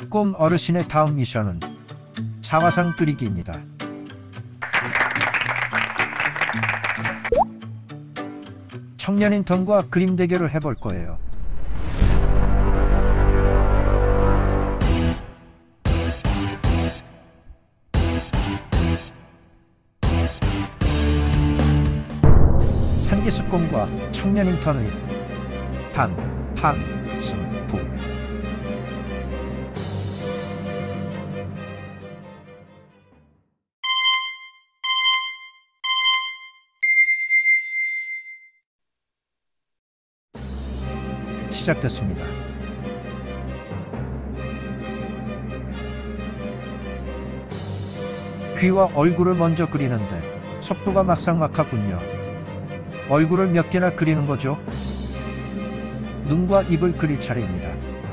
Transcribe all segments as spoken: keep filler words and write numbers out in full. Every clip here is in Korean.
스콘 어르신의 다음 미션은 사과상 끓이기입니다. 청년인 턴과 그림 대결을 해볼 거예요. 산기스콘과 청년인 턴의 단, 판, 승부. 시작됐습니다. 귀와 얼굴을 먼저 그리는데 속도가 막상막하군요. 얼굴을 몇 개나 그리는 거죠? 눈과 입을 그릴 차례입니다.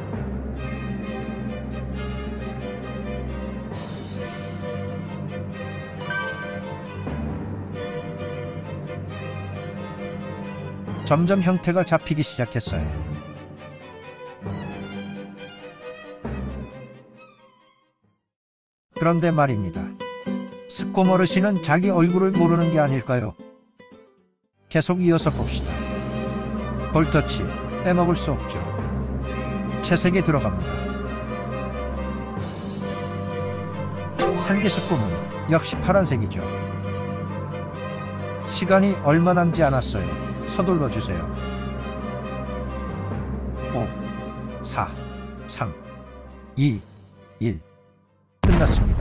점점 형태가 잡히기 시작했어요. 그런데 말입니다. 스콘 어르신은 자기 얼굴을 모르는 게 아닐까요? 계속 이어서 봅시다. 볼터치, 빼먹을 수 없죠. 채색이 들어갑니다. 산기스콘은 역시 파란색이죠. 시간이 얼마 남지 않았어요. 서둘러 주세요. 오, 사, 삼, 이, 일. 끝났습니다.